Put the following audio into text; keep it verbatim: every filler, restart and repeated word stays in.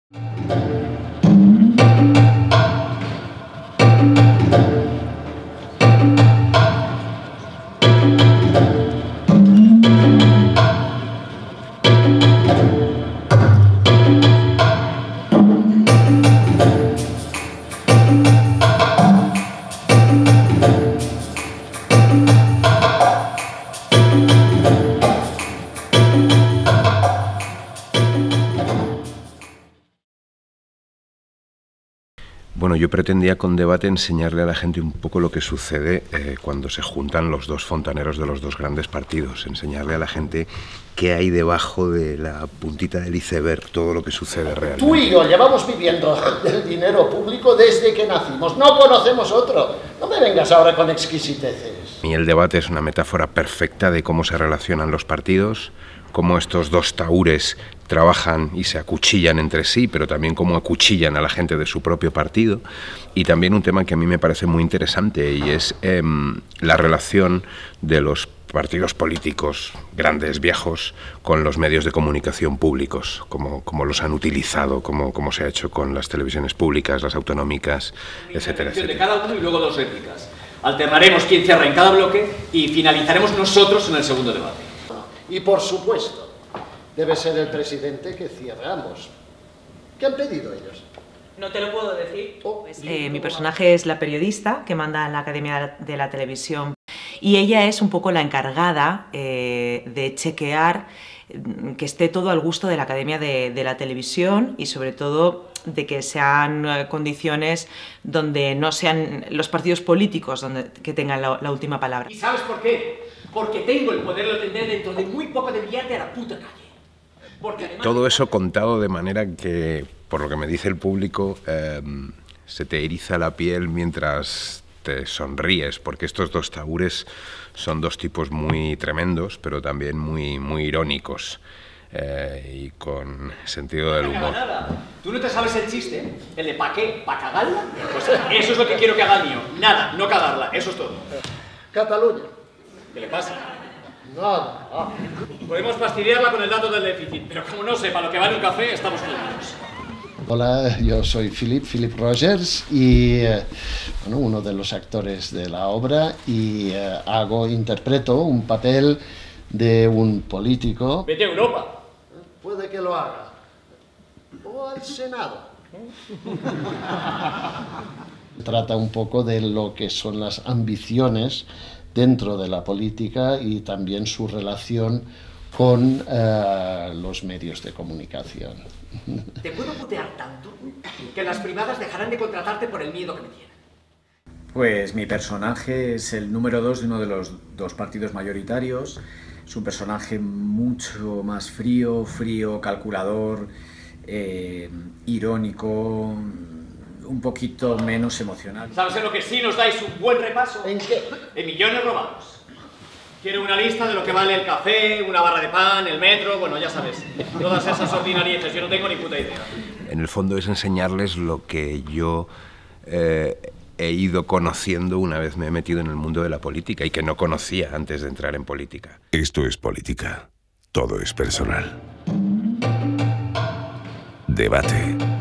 Bueno, yo pretendía con Debate enseñarle a la gente un poco lo que sucede eh, cuando se juntan los dos fontaneros de los dos grandes partidos, enseñarle a la gente qué hay debajo de la puntita del iceberg, todo lo que sucede realmente. Tú y yo llevamos viviendo del dinero público desde que nacimos, no conocemos otro. No me vengas ahora con exquisiteces. Y el Debate es una metáfora perfecta de cómo se relacionan los partidos, cómo estos dos tahúres trabajan y se acuchillan entre sí, pero también cómo acuchillan a la gente de su propio partido. Y también un tema que a mí me parece muy interesante y es eh, la relación de los partidos políticos grandes, viejos, con los medios de comunicación públicos, como, como los han utilizado, como, como se ha hecho con las televisiones públicas, las autonómicas, etcétera, etcétera. De cada uno y luego dos réplicas. Alternaremos quién cierra en cada bloque y finalizaremos nosotros en el segundo debate. Y por supuesto, debe ser el presidente que cierre ambos. ¿Qué han pedido ellos? No te lo puedo decir. Oh, eh, mi personaje es la periodista que manda en la Academia de la Televisión y ella es un poco la encargada eh, de chequear que esté todo al gusto de la Academia de, de la Televisión y sobre todo de que sean eh, condiciones donde no sean los partidos políticos donde, que tengan la, la última palabra. ¿Y sabes por qué? Porque tengo el poder, lo tendré dentro de muy poco de enviarte a la puta calle. Porque además... Todo eso contado de manera que, por lo que me dice el público, eh, se te eriza la piel mientras te sonríes, porque estos dos tahúres son dos tipos muy tremendos, pero también muy, muy irónicos eh, y con sentido del humor. Nada. ¿Tú no te sabes el chiste? ¿El de pa' qué? ¿Pa' cagarla? Pues eso es lo que quiero que haga el mío. Nada, no cagarla, eso es todo. Cataluña. ¿Qué le pasa? Nada. Ah. Podemos fastidiarla con el dato del déficit, pero como no sepa lo que vale un café, estamos jodidos. Hola, yo soy Philip, Philip Rogers y eh, bueno, uno de los actores de la obra y eh, hago, interpreto un papel de un político. Vete a Europa. Puede que lo haga. O al Senado. Trata un poco de lo que son las ambiciones dentro de la política y también su relación con uh, los medios de comunicación. Te puedo putear tanto que las privadas dejarán de contratarte por el miedo que me tienen. Pues mi personaje es el número dos de uno de los dos partidos mayoritarios. Es un personaje mucho más frío, frío, calculador, eh, irónico, un poquito menos emocional. ¿Sabes en lo que sí nos dais un buen repaso? ¿En qué? En millones robados. Quiero una lista de lo que vale el café, una barra de pan, el metro, bueno, ya sabes. Todas esas ordinarieces, yo no tengo ni puta idea. En el fondo es enseñarles lo que yo eh, he ido conociendo una vez me he metido en el mundo de la política y que no conocía antes de entrar en política. Esto es política. Todo es personal. Debate.